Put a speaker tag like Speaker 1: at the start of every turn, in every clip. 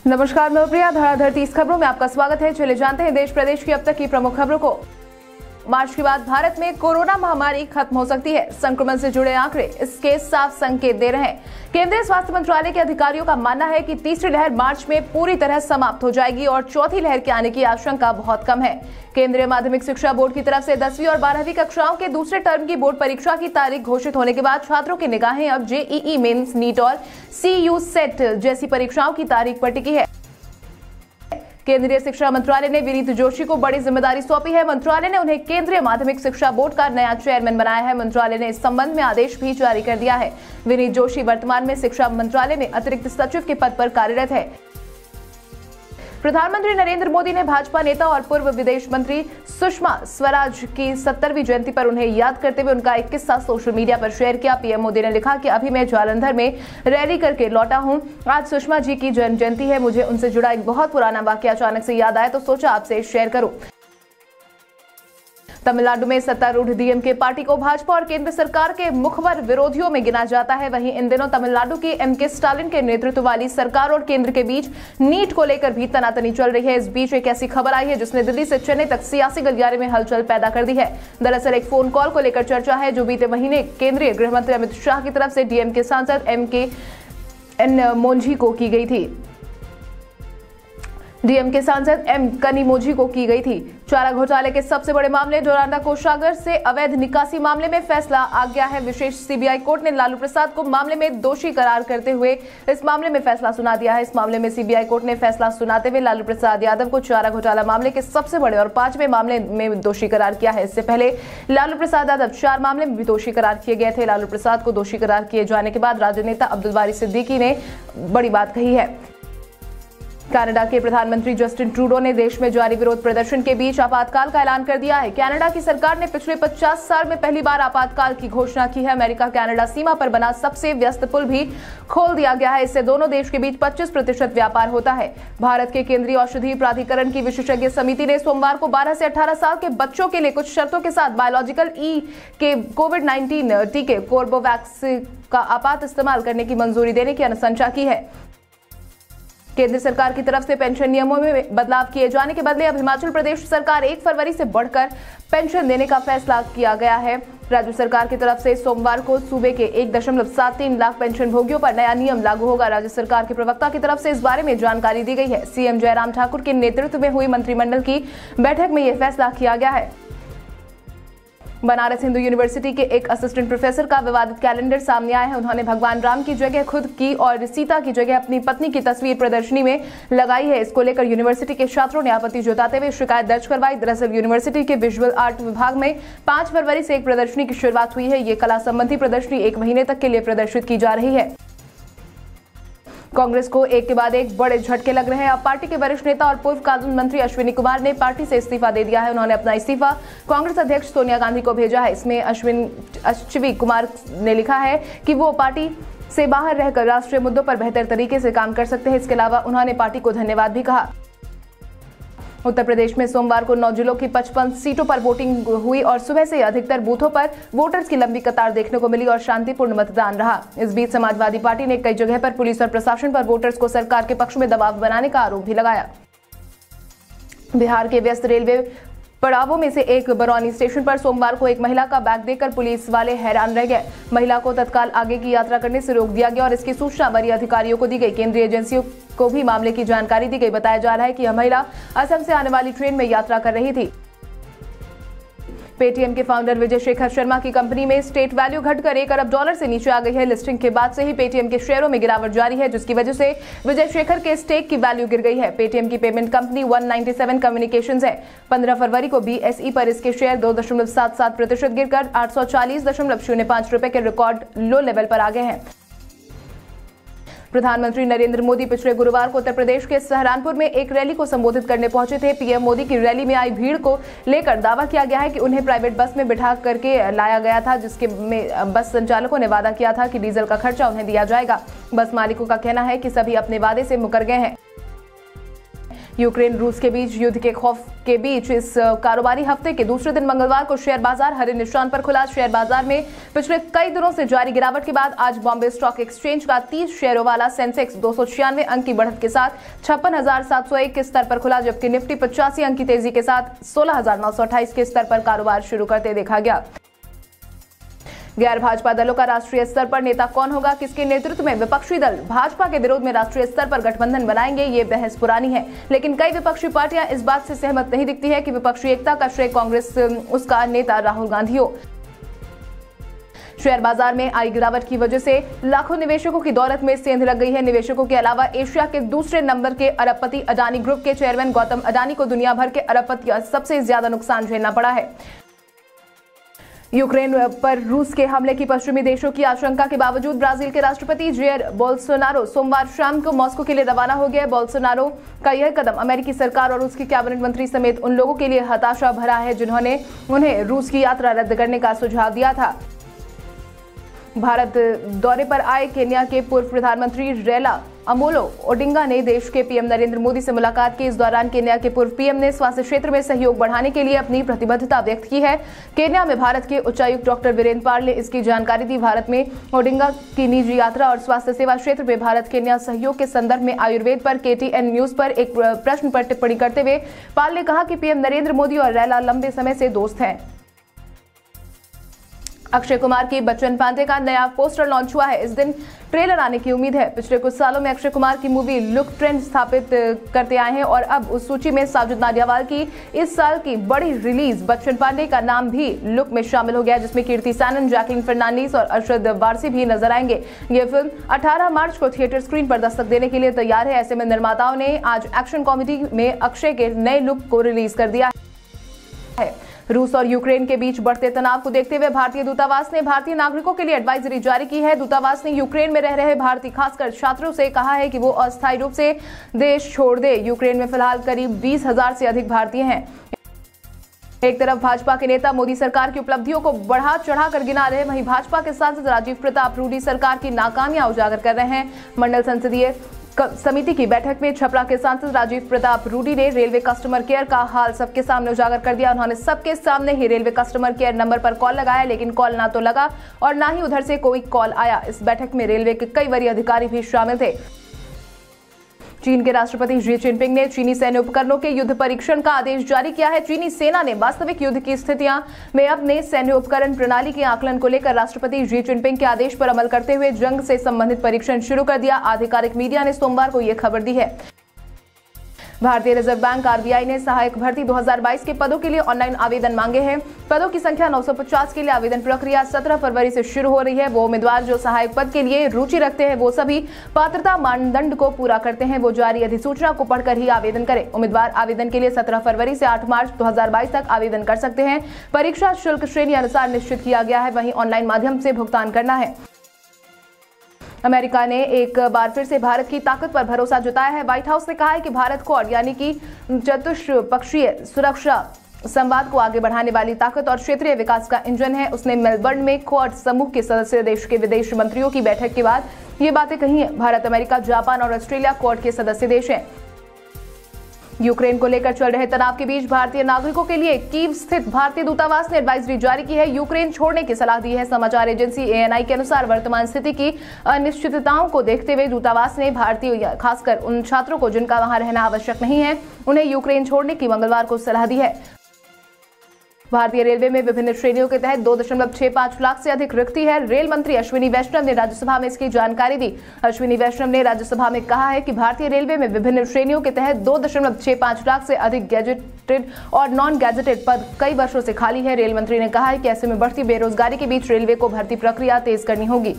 Speaker 1: नमस्कार, मैं प्रिया। धराधर 30 खबरों में आपका स्वागत है। चले जानते हैं देश प्रदेश की अब तक की प्रमुख खबरों को। मार्च के बाद भारत में कोरोना महामारी खत्म हो सकती है। संक्रमण से जुड़े आंकड़े इसके साफ संकेत दे रहे हैं। केंद्रीय स्वास्थ्य मंत्रालय के अधिकारियों का मानना है कि तीसरी लहर मार्च में पूरी तरह समाप्त हो जाएगी और चौथी लहर के आने की आशंका बहुत कम है। केंद्रीय माध्यमिक शिक्षा बोर्ड की तरफ से 10वीं और 12वीं कक्षाओं के दूसरे टर्म की बोर्ड परीक्षा की तारीख घोषित होने के बाद छात्रों की निगाहें अब जेईई मेंस, नीट और CU सेट जैसी परीक्षाओं की तारीख पर टिकी है। केंद्रीय शिक्षा मंत्रालय ने विनीत जोशी को बड़ी जिम्मेदारी सौंपी है। मंत्रालय ने उन्हें केंद्रीय माध्यमिक शिक्षा बोर्ड का नया चेयरमैन बनाया है। मंत्रालय ने इस संबंध में आदेश भी जारी कर दिया है। विनीत जोशी वर्तमान में शिक्षा मंत्रालय में अतिरिक्त सचिव के पद पर कार्यरत है। प्रधानमंत्री नरेंद्र मोदी ने भाजपा नेता और पूर्व विदेश मंत्री सुषमा स्वराज की 70वीं जयंती पर उन्हें याद करते हुए उनका एक किस्सा सोशल मीडिया पर शेयर किया। पीएम मोदी ने लिखा कि अभी मैं जालंधर में रैली करके लौटा हूं। आज सुषमा जी की जन्म जयंती है। मुझे उनसे जुड़ा एक बहुत पुराना वाकया अचानक से याद आया तो सोचा आपसे शेयर करूं। तमिलनाडु में सत्तारूढ़ डीएमके पार्टी को भाजपा और केंद्र सरकार के मुखर विरोधियों में गिना जाता है। वहीं इन दिनों तमिलनाडु की एमके स्टालिन के नेतृत्व वाली सरकार और केंद्र के बीच नीट को लेकर भी तनातनी चल रही है। इस बीच एक ऐसी खबर आई है जिसने दिल्ली से चेन्नई तक सियासी गलियारे में हलचल पैदा कर दी है। दरअसल एक फोन कॉल को लेकर चर्चा है जो बीते महीने केंद्रीय गृह मंत्री अमित शाह की तरफ से डीएमके सांसद MKN मोंझी को की गई थी। डीएमके सांसद M कनिमोझी को की गई थी। चारा घोटाले के सबसे बड़े मामले डोरांडा कोषागार से अवैध निकासी मामले में फैसला आ गया है। विशेष सीबीआई कोर्ट ने लालू प्रसाद को मामले में दोषी करार करते हुए इस मामले में फैसला सुना दिया है। इस मामले में सीबीआई कोर्ट ने फैसला सुनाते हुए लालू प्रसाद यादव को चारा घोटाला मामले के सबसे बड़े और 5वें मामले में दोषी करार किया है। इससे पहले लालू प्रसाद यादव 4 मामले में भी दोषी करार किए गए थे। लालू प्रसाद को दोषी करार किए जाने के बाद राजनेता अब्दुल बारी सिद्दीकी ने बड़ी बात कही है। कनाडा के प्रधानमंत्री जस्टिन ट्रूडो ने देश में जारी विरोध प्रदर्शन के बीच आपातकाल का ऐलान कर दिया है। कनाडा की सरकार ने पिछले 50 साल में पहली बार आपातकाल की घोषणा की है। अमेरिका कनाडा सीमा पर बना सबसे व्यस्त पुल भी खोल दिया गया है। इससे दोनों देश के बीच 25% व्यापार होता है। भारत के केंद्रीय औषधि प्राधिकरण की विशेषज्ञ समिति ने सोमवार को 12 से 18 साल के बच्चों के लिए कुछ शर्तों के साथ बायोलॉजिकल के कोविड-19 टीके कोर्बोवैक्स का आपात इस्तेमाल करने की मंजूरी देने की अनुशंसा की है। केंद्र सरकार की तरफ से पेंशन नियमों में बदलाव किए जाने के बदले अब हिमाचल प्रदेश सरकार 1 फरवरी से बढ़कर पेंशन देने का फैसला किया गया है। राज्य सरकार की तरफ से सोमवार को सूबे के 1.73 लाख पेंशन भोगियों पर नया नियम लागू होगा। राज्य सरकार के प्रवक्ता की तरफ से इस बारे में जानकारी दी गई है। सीएम जयराम ठाकुर के नेतृत्व में हुई मंत्रिमंडल की बैठक में यह फैसला किया गया है। बनारस हिंदू यूनिवर्सिटी के एक असिस्टेंट प्रोफेसर का विवादित कैलेंडर सामने आया है। उन्होंने भगवान राम की जगह खुद की और सीता की जगह अपनी पत्नी की तस्वीर प्रदर्शनी में लगाई है। इसको लेकर यूनिवर्सिटी के छात्रों ने आपत्ति जताते हुए शिकायत दर्ज करवाई। दरअसल यूनिवर्सिटी के विजुअल आर्ट विभाग में 5 फरवरी से एक प्रदर्शनी की शुरुआत हुई है। ये कला संबंधी प्रदर्शनी 1 महीने तक के लिए प्रदर्शित की जा रही है। कांग्रेस को एक के बाद एक बड़े झटके लग रहे हैं। अब पार्टी के वरिष्ठ नेता और पूर्व कानून मंत्री अश्विनी कुमार ने पार्टी से इस्तीफा दे दिया है। उन्होंने अपना इस्तीफा कांग्रेस अध्यक्ष सोनिया गांधी को भेजा है। इसमें अश्विनी कुमार ने लिखा है कि वो पार्टी से बाहर रहकर राष्ट्रीय मुद्दों पर बेहतर तरीके से काम कर सकते हैं। इसके अलावा उन्होंने पार्टी को धन्यवाद भी कहा। उत्तर प्रदेश में सोमवार को 9 जिलों की 55 सीटों पर वोटिंग हुई और सुबह से अधिकतर बूथों पर वोटर्स की लंबी कतार देखने को मिली और शांतिपूर्ण मतदान रहा। इस बीच समाजवादी पार्टी ने कई जगह पर पुलिस और प्रशासन पर वोटर्स को सरकार के पक्ष में दबाव बनाने का आरोप भी लगाया। बिहार के व्यस्त रेलवे पड़ावों में से एक बरौनी स्टेशन पर सोमवार को एक महिला का बैग देखकर पुलिस वाले हैरान रह गए। महिला को तत्काल आगे की यात्रा करने से रोक दिया गया और इसकी सूचना वरीय अधिकारियों को दी गई। केंद्रीय एजेंसियों को भी मामले की जानकारी दी गई। बताया जा रहा है कि यह महिला असम से आने वाली ट्रेन में यात्रा कर रही थी। पेटीएम के फाउंडर विजय शेखर शर्मा की कंपनी में स्टेट वैल्यू घटकर $1 अरब से नीचे आ गई है। लिस्टिंग के बाद से ही पेटीएम के शेयरों में गिरावट जारी है, जिसकी वजह से विजय शेखर के स्टेक की वैल्यू गिर गई है। पेटीएम की पेमेंट कंपनी 197 कम्युनिकेशंस है। 15 फरवरी को BSE पर इसके शेयर 2.77% गिरकर 840.05 रुपए के रिकॉर्ड लो लेवल पर आ गए हैं। प्रधानमंत्री नरेंद्र मोदी पिछले गुरुवार को उत्तर प्रदेश के सहारनपुर में एक रैली को संबोधित करने पहुंचे थे। पीएम मोदी की रैली में आई भीड़ को लेकर दावा किया गया है कि उन्हें प्राइवेट बस में बिठा करके लाया गया था, जिसके में बस संचालकों ने वादा किया था कि डीजल का खर्चा उन्हें दिया जाएगा। बस मालिकों का कहना है कि सभी अपने वादे से मुकर गए हैं। यूक्रेन रूस के बीच युद्ध के खौफ के बीच इस कारोबारी हफ्ते के दूसरे दिन मंगलवार को शेयर बाजार हरे निशान पर खुला। शेयर बाजार में पिछले कई दिनों से जारी गिरावट के बाद आज बॉम्बे स्टॉक एक्सचेंज का 30 शेयरों वाला सेंसेक्स 296 अंक की बढ़त के साथ 56,701 के स्तर पर खुला, जबकि निफ्टी 85 अंक की तेजी के साथ 16,928 के स्तर पर कारोबार शुरू करते देखा गया। गैर भाजपा दलों का राष्ट्रीय स्तर पर नेता कौन होगा, किसके नेतृत्व में विपक्षी दल भाजपा के विरोध में राष्ट्रीय स्तर पर गठबंधन बनाएंगे, ये बहस पुरानी है। लेकिन कई विपक्षी पार्टियां इस बात से सहमत नहीं दिखती है कि विपक्षी एकता का श्रेय कांग्रेस उसका नेता राहुल गांधी हो। शेयर बाजार में आई गिरावट की वजह से लाखों निवेशकों की दौलत में सेंध लग गई है। निवेशकों के अलावा एशिया के दूसरे नंबर के अरबपति अडानी ग्रुप के चेयरमैन गौतम अडानी को दुनिया भर के अरबपतियों सबसे ज्यादा नुकसान झेलना पड़ा है। यूक्रेन पर रूस के हमले की पश्चिमी देशों की आशंका के बावजूद ब्राजील के राष्ट्रपति जेयर बोल्सोनारो सोमवार शाम को मॉस्को के लिए रवाना हो गए। बोल्सोनारो का यह कदम अमेरिकी सरकार और उसके कैबिनेट मंत्री समेत उन लोगों के लिए हताशा भरा है जिन्होंने उन्हें रूस की यात्रा रद्द करने का सुझाव दिया था। भारत दौरे पर आए केन्या के पूर्व प्रधानमंत्री रैला अमोलो ओडिंगा ने देश के पीएम नरेंद्र मोदी से मुलाकात की। इस दौरान केन्या के पूर्व पीएम ने स्वास्थ्य क्षेत्र में सहयोग बढ़ाने के लिए अपनी प्रतिबद्धता व्यक्त की है। केन्या में भारत के उच्चायुक्त डॉक्टर वीरेंद्र पाल ने इसकी जानकारी दी। भारत में ओडिंगा की निजी यात्रा और स्वास्थ्य सेवा क्षेत्र में भारत केन्या सहयोग के संदर्भ में आयुर्वेद पर KTN न्यूज पर एक प्रश्न पर टिप्पणी करते हुए पाल ने कहा कि पीएम नरेंद्र मोदी और रैला लंबे समय से दोस्त हैं। अक्षय कुमार की बच्चन पांडे का नया पोस्टर लॉन्च हुआ है। इस दिन ट्रेलर आने की उम्मीद है। पिछले कुछ सालों में अक्षय कुमार की मूवी लुक ट्रेंड स्थापित करते आए हैं और अब उस सूची में साजिद नाडियावाल की इस साल की बड़ी रिलीज बच्चन पांडे का नाम भी लुक में शामिल हो गया, जिसमें कीर्ति सैनन, जैकलीन फर्नांडीज और अरशद वारसी भी नजर आएंगे। ये फिल्म 18 मार्च को थिएटर स्क्रीन पर दस्तक देने के लिए तैयार है। ऐसे में निर्माताओं ने आज एक्शन कॉमेडी में अक्षय के नए लुक को रिलीज कर दिया है। रूस और यूक्रेन के बीच बढ़ते तनाव को देखते हुए भारतीय दूतावास ने भारतीय नागरिकों के लिए एडवाइजरी जारी की है। दूतावास ने यूक्रेन में रह रहे भारतीय खासकर छात्रों से कहा है कि वो अस्थायी रूप से देश छोड़ दे। यूक्रेन में फिलहाल करीब 20,000 से अधिक भारतीय हैं। एक तरफ भाजपा के नेता मोदी सरकार की उपलब्धियों को बढ़ा चढ़ाकर गिना रहे, वहीं भाजपा के सांसद राजीव प्रताप रूडी सरकार की नाकामियां उजागर कर रहे हैं। मंडल संसदीय समिति की बैठक में छपरा के सांसद राजीव प्रताप रूडी ने रेलवे कस्टमर केयर का हाल सबके सामने उजागर कर दिया। उन्होंने सबके सामने ही रेलवे कस्टमर केयर नंबर पर कॉल लगाया, लेकिन कॉल ना तो लगा और ना ही उधर से कोई कॉल आया। इस बैठक में रेलवे के कई वरीय अधिकारी भी शामिल थे। चीन के राष्ट्रपति शी जिनपिंग ने चीनी सैन्य उपकरणों के युद्ध परीक्षण का आदेश जारी किया है। चीनी सेना ने वास्तविक युद्ध की स्थितियां में अपने सैन्य उपकरण प्रणाली के आकलन को लेकर राष्ट्रपति शी जिनपिंग के आदेश पर अमल करते हुए जंग से संबंधित परीक्षण शुरू कर दिया। आधिकारिक मीडिया ने सोमवार को यह खबर दी है। भारतीय रिजर्व बैंक RBI ने सहायक भर्ती 2022 के पदों के लिए ऑनलाइन आवेदन मांगे हैं। पदों की संख्या 950 के लिए आवेदन प्रक्रिया 17 फरवरी से शुरू हो रही है। वो उम्मीदवार जो सहायक पद के लिए रुचि रखते हैं वो सभी पात्रता मानदंड को पूरा करते हैं, वो जारी अधिसूचना को पढ़कर ही आवेदन करें। उम्मीदवार आवेदन के लिए 17 फरवरी से 8 मार्च 2022 तक आवेदन कर सकते हैं। परीक्षा शुल्क श्रेणी अनुसार निश्चित किया गया है, वहीं ऑनलाइन माध्यम से भुगतान करना है। अमेरिका ने एक बार फिर से भारत की ताकत पर भरोसा जताया है। व्हाइट हाउस ने कहा है कि भारत क्वाड यानी कि चतुष्पक्षीय सुरक्षा संवाद को आगे बढ़ाने वाली ताकत और क्षेत्रीय विकास का इंजन है। उसने मेलबर्न में क्वाड समूह के सदस्य देश के विदेश मंत्रियों की बैठक के बाद ये बातें कही हैं। भारत, अमेरिका, जापान और ऑस्ट्रेलिया क्वाड के सदस्य देश हैं। यूक्रेन को लेकर चल रहे तनाव के बीच भारतीय नागरिकों के लिए कीव स्थित भारतीय दूतावास ने एडवाइजरी जारी की है। यूक्रेन छोड़ने की सलाह दी है। समाचार एजेंसी ANI के अनुसार वर्तमान स्थिति की अनिश्चितताओं को देखते हुए दूतावास ने भारतीय खासकर उन छात्रों को जिनका वहां रहना आवश्यक नहीं है, उन्हें यूक्रेन छोड़ने की मंगलवार को सलाह दी है। भारतीय रेलवे में विभिन्न श्रेणियों के तहत 2.65 लाख से अधिक रिक्ति है। रेल मंत्री अश्विनी वैष्णव ने राज्यसभा में इसकी जानकारी दी। अश्विनी वैष्णव ने राज्यसभा में कहा है कि भारतीय रेलवे में विभिन्न श्रेणियों के तहत 2.65 लाख से अधिक गैजेटेड और नॉन गैजेटेड पद कई वर्षों से खाली है। रेल मंत्री ने कहा है कि ऐसे में बढ़ती बेरोजगारी के बीच रेलवे को भर्ती प्रक्रिया तेज करनी होगी।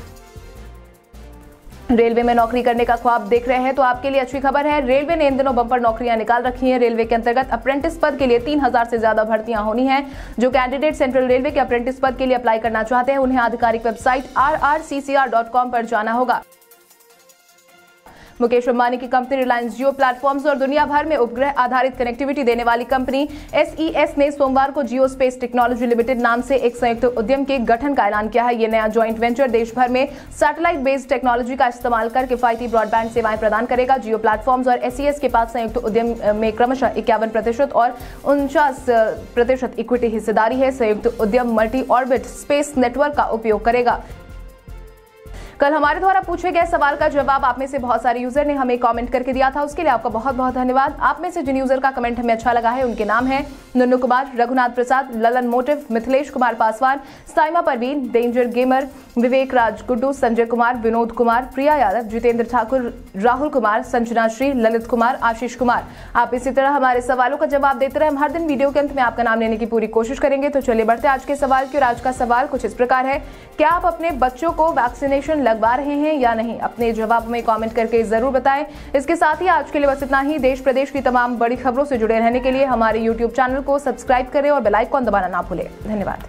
Speaker 1: रेलवे में नौकरी करने का ख्वाब देख रहे हैं तो आपके लिए अच्छी खबर है। रेलवे ने इन दिनों बम्पर नौकरियां निकाल रखी हैं। रेलवे के अंतर्गत अप्रेंटिस पद के लिए 3000 से ज्यादा भर्तियां होनी हैं। जो कैंडिडेट सेंट्रल रेलवे के अप्रेंटिस पद के लिए अप्लाई करना चाहते हैं उन्हें आधिकारिक वेबसाइट rrccr.com पर जाना होगा। मुकेश अंबानी की कंपनी रिलायंस जियो प्लेटफॉर्म्स और दुनिया भर में उपग्रह आधारित कनेक्टिविटी देने वाली कंपनी SES ने सोमवार को जियो स्पेस टेक्नोलॉजी लिमिटेड नाम से एक संयुक्त उद्यम के गठन का ऐलान किया है। ये नया ज्वाइंट वेंचर देश भर में सैटेलाइट बेस्ड टेक्नोलॉजी का इस्तेमाल कर किफायती ब्रॉडबैंड सेवाएं प्रदान करेगा। जियो प्लेटफॉर्म्स और SES के पास संयुक्त उद्यम में क्रमशः 51% और 49% इक्विटी हिस्सेदारी है। संयुक्त उद्यम मल्टी ऑर्बिट स्पेस नेटवर्क का उपयोग करेगा। कल हमारे द्वारा पूछे गए सवाल का जवाब आप में से बहुत सारे यूजर ने हमें कमेंट करके दिया था, उसके लिए आपका बहुत बहुत धन्यवाद। आप में से जिन यूजर का कमेंट हमें अच्छा लगा है उनके नाम हैं Nunnu Kumar, Raghunath Prasad, Lalan Motive, Mithilesh Kumar Paswan, Saima Parveen, Danger Gamer, Vivek Raj Guddu, Sanjay Kumar, Vinod Kumar, Priya Yadav, Jitendra Thakur, Rahul Kumar, Sanjana Shri, Lalit Kumar, Ashish Kumar. आप इसी तरह हमारे सवालों का जवाब देते रहे। हम हर दिन वीडियो के अंत में आपका नाम लेने की पूरी कोशिश करेंगे। तो चलिए बढ़ते आज के सवाल की। और आज का सवाल कुछ इस प्रकार है, क्या आप अपने बच्चों को वैक्सीनेशन लगवा रहे हैं या नहीं? अपने जवाब में कमेंट करके जरूर बताएं। इसके साथ ही आज के लिए बस इतना ही। देश प्रदेश की तमाम बड़ी खबरों से जुड़े रहने के लिए हमारे YouTube चैनल को सब्सक्राइब करें और बेल आइकन दबाना ना भूलें। धन्यवाद।